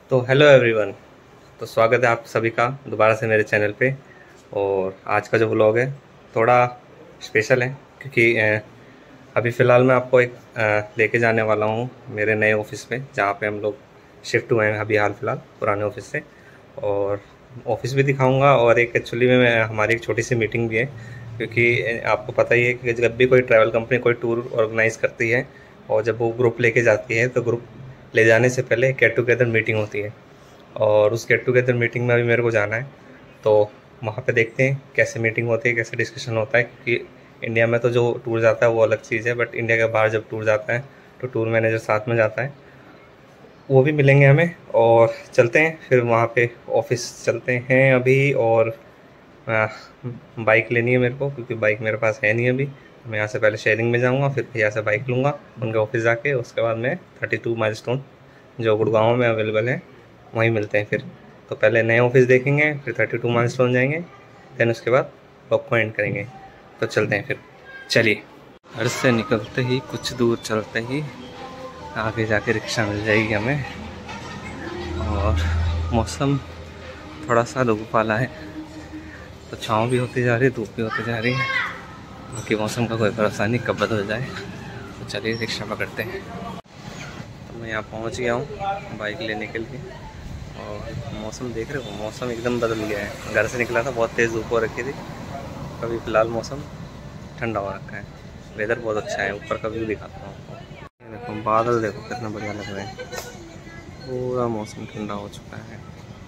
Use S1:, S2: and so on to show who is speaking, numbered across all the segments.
S1: तो hello everyone. तो स्वागत है आप सभी का दोबारा से मेरे चैनल पे। और आज का जो व्लॉग है थोड़ा स्पेशल है क्योंकि अभी फ़िलहाल मैं आपको एक लेके जाने वाला हूँ मेरे नए ऑफिस पे, जहाँ पे हम लोग शिफ्ट हुए हैं अभी हाल फिलहाल पुराने ऑफिस से। और ऑफिस भी दिखाऊंगा और एक एक्चुअली में हमारी एक छोटी सी मीटिंग भी है, क्योंकि आपको पता ही है कि जब भी कोई ट्रैवल कंपनी कोई टूर ऑर्गेनाइज़ करती है और जब वो ग्रुप लेके जाती है तो ग्रुप ले जाने से पहले गेट टुगेदर मीटिंग होती है। और उस गेट टुगेदर मीटिंग में अभी मेरे को जाना है, तो वहाँ पे देखते हैं कैसे मीटिंग होती है, कैसे डिस्कशन होता है। क्योंकि इंडिया में तो जो टूर जाता है वो अलग चीज़ है, बट इंडिया के बाहर जब टूर जाता है तो टूर मैनेजर साथ में जाता है, वो भी मिलेंगे हमें। और चलते हैं फिर वहाँ पे ऑफिस चलते हैं अभी। और बाइक लेनी है मेरे को, क्योंकि बाइक मेरे पास है नहीं अभी। मैं यहाँ से पहले शेयरिंग में जाऊँगा, फिर यहाँ से बाइक लूँगा उनके ऑफिस जाके। उसके बाद मैं 32 माइलस्टोन जो गुड़गांव में अवेलेबल है वहीं मिलते हैं फिर। तो पहले नए ऑफिस देखेंगे, फिर 32 माइलस्टोन जाएंगे, देन उसके बाद ब्लॉग को एंड करेंगे। तो चलते हैं फिर, चलिए। घर से निकलते ही कुछ दूर चलते ही आगे जाके रिक्शा मिल जाएगी हमें। और मौसम थोड़ा सा धूप वाला है, तो छाँव भी होती जा रही है, धूप भी होती जा रही है। बाकी मौसम का कोई भरोसा नहीं कब बदल जाए। तो चलिए रिक्शा पकड़ते हैं। तो मैं यहाँ पहुँच गया हूँ बाइक लेने के लिए। और मौसम देख रहे हो, मौसम एकदम बदल गया है। घर से निकला था बहुत तेज़ धूप हो रखी थी, अभी फ़िलहाल मौसम ठंडा हो रखा है। वेदर बहुत अच्छा है। ऊपर का व्यू दिखाता हूँ आपको। देखो बादल, देखो कितना बढ़िया लग रहा है। पूरा मौसम ठंडा हो चुका है।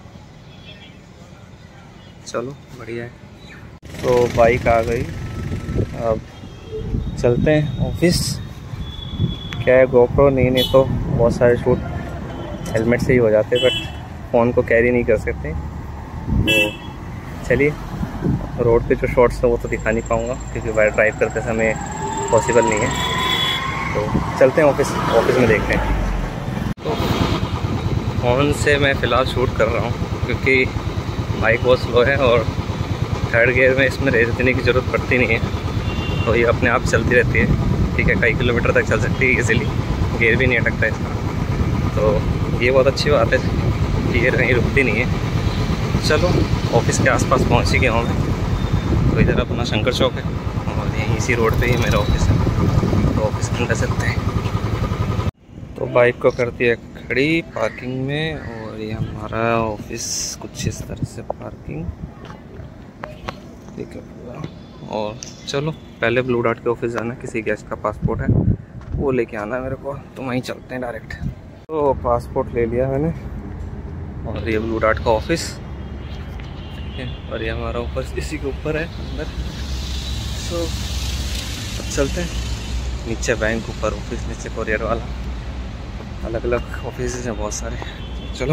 S1: चलो बढ़िया है। तो बाइक आ गई, अब चलते हैं ऑफिस। क्या है, गोप्रो नहीं तो बहुत सारे शूट हेलमेट से ही हो जाते, बट फ़ोन को कैरी नहीं कर सकते। तो चलिए, रोड पे जो शॉट्स हैं वो तो दिखा नहीं पाऊँगा क्योंकि बाइक ड्राइव करते समय पॉसिबल नहीं है। तो चलते हैं ऑफिस में देखते हैं। तो फ़ोन से मैं फ़िलहाल शूट कर रहा हूँ क्योंकि बाइक बहुत स्लो है और थर्ड गियर में इसमें रेस देने की ज़रूरत पड़ती नहीं है, तो ये अपने आप चलती रहती है। ठीक है, कई किलोमीटर तक चल सकती है इजीली, गियर भी नहीं अटकता इसका। तो ये बहुत अच्छी बात है, गियर कहीं रुकती नहीं है। चलो ऑफिस के आसपास पहुँच ही गया हूँ मैं। तो इधर अपना शंकर चौक है और यहीं इसी रोड पे ही मेरा ऑफिस है, तो ऑफिस के अंदर चलते हैं। तो बाइक को करती है खड़ी पार्किंग में, और ये हमारा ऑफिस कुछ इस तरह से पार्किंग, ठीक है पूरा। और चलो पहले ब्लू डॉट के ऑफिस जाना है, किसी गेस्ट का पासपोर्ट है वो लेके आना है मेरे को, तो वहीं चलते हैं डायरेक्ट। तो पासपोर्ट ले लिया मैंने, और ये ब्लू डॉट का ऑफिस, ठीक है। और ये हमारा ऑफिस इसी के ऊपर है अंदर। तो अब चलते हैं नीचे, बैंक ऊपर ऑफिस, नीचे कोरियर वाला, अलग अलग ऑफिस हैं बहुत सारे। चलो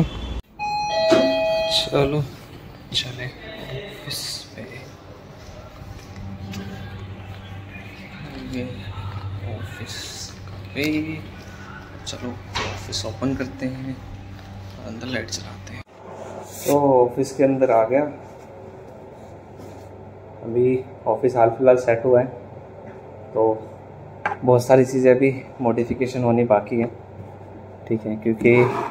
S1: चलो चले ऑफिस पे। ये ऑफिस पे, चलो ऑफिस ओपन करते हैं, अंदर लाइट चलाते हैं। तो ऑफिस के अंदर आ गया। अभी ऑफिस हाल फिलहाल सेट हुआ है, तो बहुत सारी चीज़ें अभी मॉडिफिकेशन होनी बाकी है, ठीक है। क्योंकि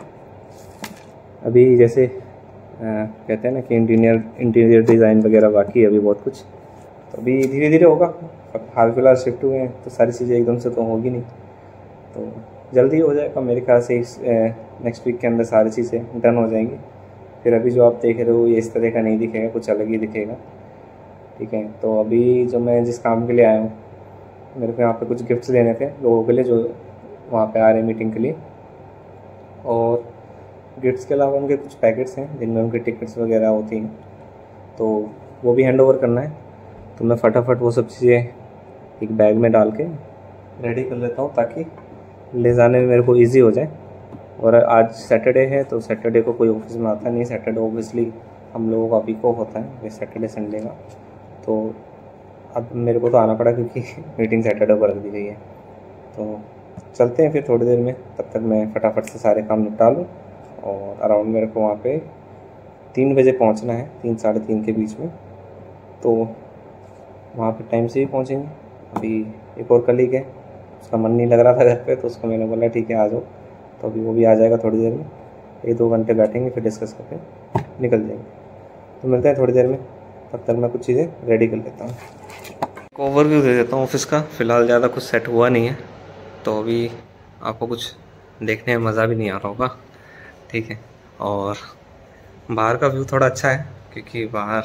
S1: अभी जैसे कहते हैं ना कि इंटीरियर डिज़ाइन वगैरह बाकी है अभी बहुत कुछ, तो अभी धीरे धीरे होगा। अब हाल फिलहाल शिफ्ट हुए हैं तो सारी चीज़ें एकदम से तो होगी नहीं, तो जल्दी हो जाएगा मेरे ख्याल से। इस नेक्स्ट वीक के अंदर सारी चीज़ें डन हो जाएंगी। फिर अभी जो आप देख रहे हो ये इस तरह का नहीं दिखेगा, कुछ अलग ही दिखेगा, ठीक है। तो अभी जो मैं जिस काम के लिए आया हूँ, मेरे को यहाँ पे कुछ गिफ्ट्स लेने थे लोगों के लिए जो वहाँ पे आ रहे हैं मीटिंग के लिए। और गिफ्ट्स के अलावा उनके कुछ पैकेट्स हैं जिनमें उनकी टिकट्स वगैरह होती हैं, तो वो भी हैंड ओवर करना है। तो मैं फटाफट वो सब चीज़ें एक बैग में डाल के रेडी कर लेता हूँ, ताकि ले जाने में मेरे को ईजी हो जाए। और आज सैटरडे है, तो सैटरडे को कोई ऑफिस में आता नहीं। सैटरडे ऑब्वियसली हम लोगों का वीक ऑफ होता है, सैटरडे संडे का। तो अब मेरे को तो आना पड़ा क्योंकि मीटिंग सैटरडे को रख दी गई है। तो चलते हैं फिर थोड़ी देर में, तब तक मैं फटाफट से सारे काम निपटा लूँ। और अराउंड मेरे को वहाँ पे 3 बजे पहुँचना है, 3 साढ़े 3 के बीच में। तो वहाँ पे टाइम से ही पहुँचेंगे। अभी एक और कलीग है, उसका मन नहीं लग रहा था घर पे, तो उसको मैंने बोला ठीक है आ जाओ, तो अभी वो भी आ जाएगा थोड़ी देर में। एक 2 घंटे बैठेंगे, फिर डिस्कस करके निकल जाएंगे। तो मिलते हैं थोड़ी देर में, तब तक मैं कुछ चीज़ें रेडी कर लेता हूँ। ओवरव्यू दे देता हूँ ऑफिस का। फ़िलहाल ज़्यादा कुछ सेट हुआ नहीं है, तो अभी आपको कुछ देखने में मज़ा भी नहीं आ रहा होगा, ठीक है। और बाहर का व्यू थोड़ा अच्छा है, क्योंकि बाहर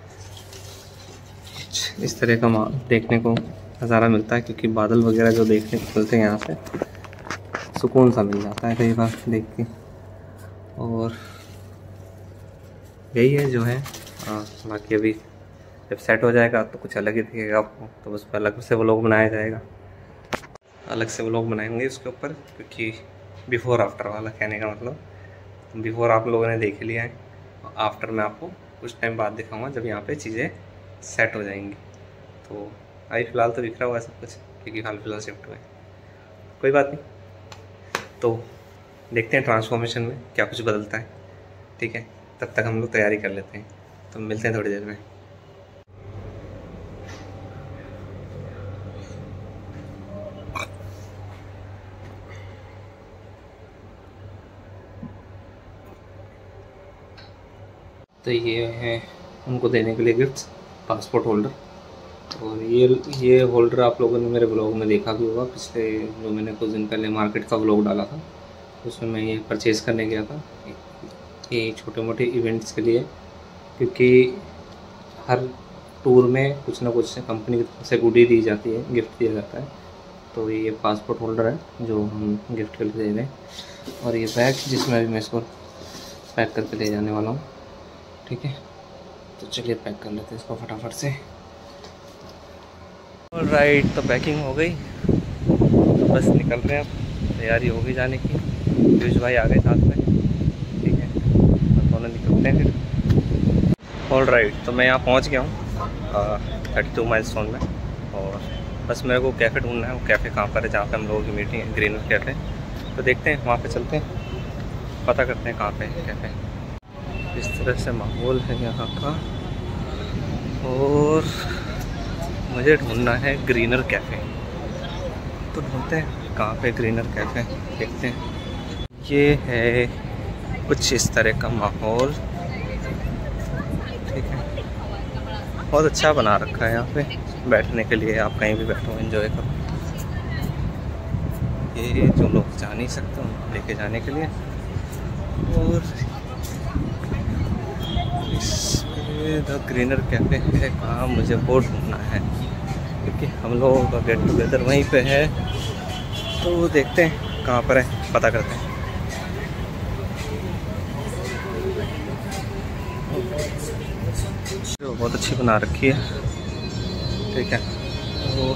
S1: कुछ इस तरह का देखने को नज़ारा मिलता है, क्योंकि बादल वगैरह जो देखने को मिलते हैं यहाँ से, सुकून सा मिल जाता है कई बार देख के। और यही है जो है। बाकी अभी जब सेट हो जाएगा तो कुछ अलग ही दिखेगा आपको, तो उस पर अलग से व्लॉग बनाया जाएगा, अलग से व्लॉग बनाएंगे उसके ऊपर, क्योंकि बिफ़ोर आफ्टर वाला कहने का मतलब, बिफ़ोर आप लोगों ने देख लिया है, आफ्टर में आपको कुछ टाइम बाद दिखाऊंगा जब यहाँ पे चीज़ें सेट हो जाएंगी। तो अभी फ़िलहाल तो बिखरा हुआ है सब कुछ, क्योंकि हाल फिलहाल शिफ्ट हुआ है, कोई बात नहीं। तो देखते हैं ट्रांसफॉर्मेशन में क्या कुछ बदलता है, ठीक है। तब तक हम लोग तैयारी कर लेते हैं, तो मिलते हैं थोड़ी देर में। तो ये है उनको देने के लिए गिफ्ट्स, पासपोर्ट होल्डर। और ये होल्डर आप लोगों ने मेरे ब्लॉग में देखा भी होगा, पिछले जो मैंने कुछ दिन पहले मार्केट का ब्लॉग डाला था, उसमें मैं ये परचेज़ करने गया था, ये छोटे मोटे इवेंट्स के लिए, क्योंकि हर टूर में कुछ ना कुछ कंपनी की तरफ से गुडी दी जाती है, गिफ्ट दिया जाता है। तो ये पासपोर्ट होल्डर है जो हम गिफ्ट करके दे रहे हैं, और ये बैग जिसमें भी मैं इसको पैक करके ले जाने वाला हूँ, ठीक है। तो चलिए पैक कर लेते हैं इसको फटाफट से। ऑलराइट, तो पैकिंग हो गई, तो बस निकल रहे हैं अब, तैयारी हो गई जाने की। पीयूष भाई आ गए साथ में, ठीक है, तो दोनों निकलते हैं फिर। ऑलराइट, तो मैं यहाँ पहुँच गया हूँ 32 माइलस्टोन में, और बस मेरे को कैफ़े ढूंढना है। वो कैफ़े कहाँ पर है जहाँ पे हम लोगों की मीटिंग है, ग्रीनर कैफ़े। तो देखते हैं, वहाँ पे चलते हैं, पता करते हैं कहाँ पे है कैफ़े। इस तरह से माहौल है यहाँ का, और मुझे ढूंढना है ग्रीनर कैफ़े। तो ढूंढते हैं कहाँ पे ग्रीनर कैफ़े, देखते हैं। ये है कुछ इस तरह का माहौल, ठीक है, बहुत अच्छा बना रखा है यहाँ पे बैठने के लिए। आप कहीं भी बैठो, एंजॉय करो। ये जो लोग जा नहीं सकते उनको लेके जाने के लिए, और द ग्रीनर कैफ़े है कहाँ, मुझे वो ढूंढना है, क्योंकि हम लोगों का गेट टुगेदर वहीं पे है। तो देखते हैं कहाँ पर है, पता करते हैं। तो बहुत अच्छी बना रखी है, ठीक है, तो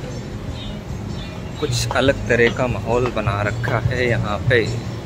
S1: कुछ अलग तरह का माहौल बना रखा है यहाँ पे,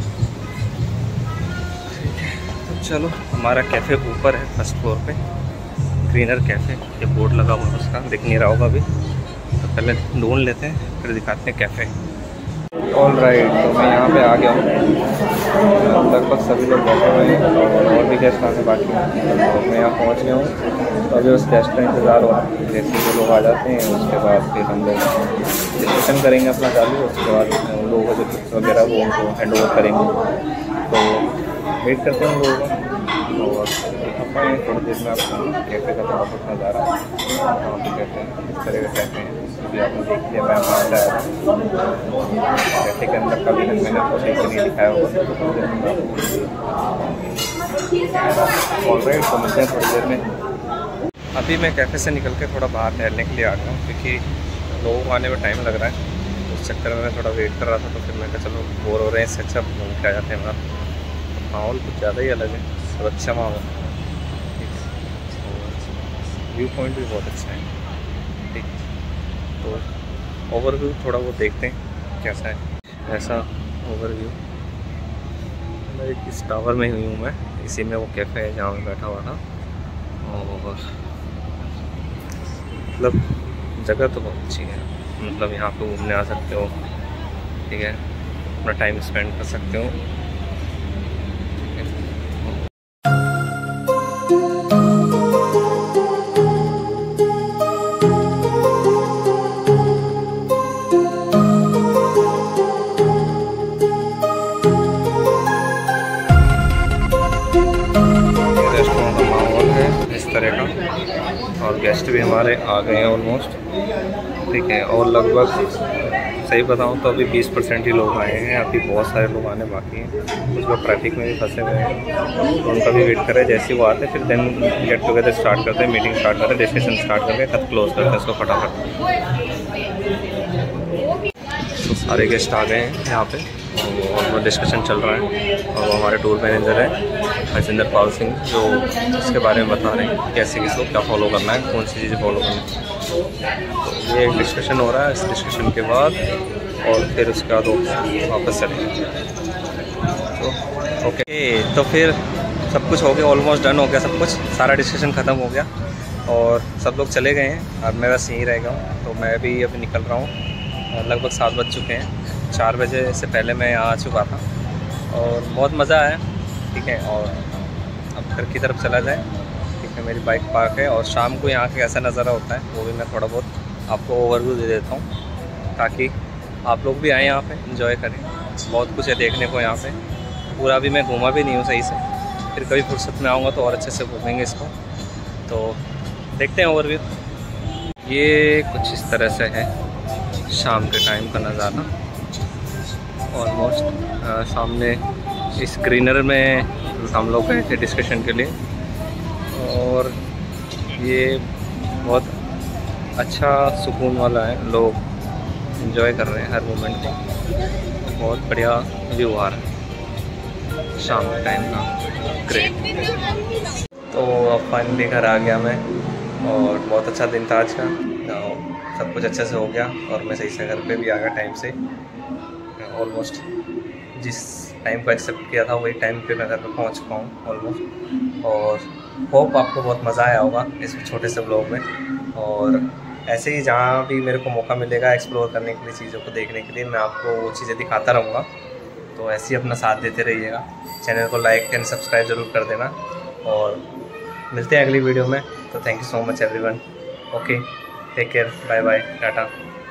S1: ठीक है। तो चलो, हमारा कैफ़े ऊपर है, फर्स्ट फ्लोर पे, ग्रीनर कैफ़े, ये बोर्ड लगा हुआ है उसका, दिख नहीं रहा होगा अभी। तो पहले ढूंढ लेते हैं, फिर दिखाते हैं कैफ़े। ऑलराइट, तो मैं यहाँ पे आ गया हूँ, लगभग सभी लोग बैठे हुए हैं, और भी गेस्ट आने बाकी हैं। तो मैं यहाँ पहुँच गया हूँ, तो अभी उस गेस्ट का इंतज़ार हो रहा है। जैसे वो लोग आ जाते हैं, उसके बाद फिर हम लोग डिस्कशन करेंगे अपना चालू, उसके बाद उन लोगों को जो टिप्स वगैरह वो उनको हैंड ओवर करेंगे। तो वेट करते हैं उन लोगों का, और अपने थोड़ी देर में आपको कैफ़े का थोड़ा कुछ नज़ारा वहाँ पे कहते हैं, इस तरह का कहते हैं, भी आपने देख लिया। मैं कैफ़े के अंदर का भी मैंने आपको सही से नहीं दिखाया होगा। ऑलराइट, तो मिलते हैं थोड़ी देर में। अभी मैं कैफ़े से निकल के थोड़ा बाहर टहलने के लिए आ गया हूँ, क्योंकि लोगों को आने में टाइम लग रहा है। उस चक्कर में मैं थोड़ा वेट कर रहा था, तो फिर मैं कहा चलो बोर हो रहे हैं, इससे अच्छा घूम के आ जाते हैं। हमारा माहौल कुछ ज़्यादा ही अलग है, सब अच्छा माहौल, ठीक है, और व्यू पॉइंट भी बहुत अच्छा है, ठीक है। तो ओवरव्यू थोड़ा वो देखते हैं कैसा है, ऐसा ओवरव्यू। इस टावर में हुई हूँ मैं, इसी में वो कैफ़े है जहाँ मैं बैठा हुआ था, और मतलब जगह तो बहुत अच्छी है। मतलब यहाँ पे घूमने आ सकते हो, ठीक है, अपना टाइम स्पेंड कर सकते हो। तरह का। और गेस्ट भी हमारे आ गए हैं ऑलमोस्ट, ठीक है। और लगभग सही बताऊं तो अभी 20% ही लोग आए हैं, अभी बहुत सारे लोग आने बाकी हैं। कुछ लोग ट्रैफिक में भी फंसे हुए हैं, तो उनका भी वेट करें। जैसे ही वो आते हैं फिर देन गेट टुगेदर स्टार्ट करते हैं, मीटिंग स्टार्ट करते हैं, डिस्कशन स्टार्ट करके खत क्लोज करते हैं इसको फटाफट। तो सारे गेस्ट आ गए हैं यहाँ पे और वो डिस्कशन चल रहा है। और वो हमारे टूर मैनेजर हैं हरजिंदर पाल सिंह, जो इसके बारे में बता रहे हैं कैसे किसको क्या फॉलो करना है, कौन सी चीज़ें फॉलो करनी है। तो ये एक डिस्कशन हो रहा है, इस डिस्कशन के बाद और फिर उसके बाद वापस चलेंगे। तो ओके, तो फिर सब कुछ हो गया, ऑलमोस्ट डन हो गया सब कुछ, सारा डिस्कशन ख़त्म हो गया और सब लोग चले गए हैं। अब मैं बस यहीं रह गया हूँ, तो मैं भी अभी निकल रहा हूँ। लगभग 7 बज चुके हैं, 4 बजे से पहले मैं यहाँ आ चुका था और बहुत मज़ा आया, ठीक है। और अब घर की तरफ चला जाए, ठीक है। मेरी बाइक पार्क है और शाम को यहाँ का कैसा नज़ारा होता है वो भी मैं थोड़ा बहुत आपको ओवरव्यू दे देता हूँ, ताकि आप लोग भी आएँ यहाँ पे एंजॉय करें। बहुत कुछ है देखने को यहाँ पे, पूरा भी मैं घूमा भी नहीं हूँ सही से, फिर कभी फुर्सत में आऊँगा तो और अच्छे से घूमेंगे इसको। तो देखते हैं ओवरव्यू। ये कुछ इस तरह से है शाम के टाइम का नज़ारा। ऑलमोस्ट सामने इस ग्रीनर में हम लोग गए थे डिस्कशन के लिए और ये बहुत अच्छा सुकून वाला है, लोग एंजॉय कर रहे हैं हर मोमेंट को। बहुत बढ़िया व्यू आ रहा है शाम के टाइम का, ग्रेट। तो अब फाइनली घर आ गया मैं और बहुत अच्छा दिन था आज का, सब कुछ अच्छे से हो गया और मैं सही से घर पे भी आ गया टाइम से। ऑलमोस्ट जिस टाइम को एक्सेप्ट किया था वही टाइम पे मैं घर पे पहुंच चुका हूँ ऑलमोस्ट। और होप आपको बहुत मज़ा आया होगा इस छोटे से ब्लॉग में। और ऐसे ही जहाँ भी मेरे को मौका मिलेगा एक्सप्लोर करने के लिए, चीज़ों को देखने के लिए, मैं आपको वो चीज़ें दिखाता रहूँगा। तो ऐसे ही अपना साथ देते रहिएगा, चैनल को लाइक एंड सब्सक्राइब ज़रूर कर देना और मिलते हैं अगली वीडियो में। तो thank you so much everyone. Okay, take care, bye bye, Tata.